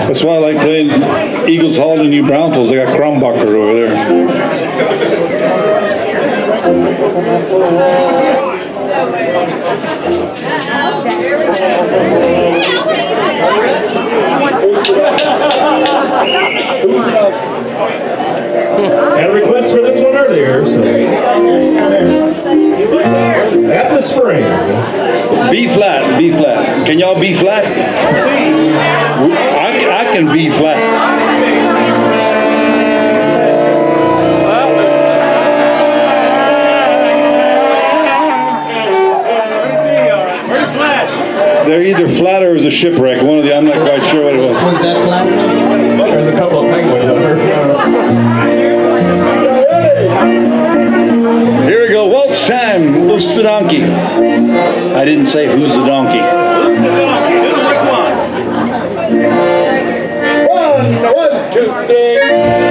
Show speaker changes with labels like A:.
A: That's why I like playing Eagles Hall in New Braunfels. They got Crumbucker over there.
B: Had a request for this one earlier, so. At the spring.
A: B flat, B flat. Can y'all B flat? I can B flat. They're either flat or it was a shipwreck. One of the, I'm not quite sure what it was.
C: Was that flat enough?
B: There's a couple of penguins that are.
A: Here we go, waltz time. Who's the donkey? I didn't say who's the donkey.
D: One, two, three.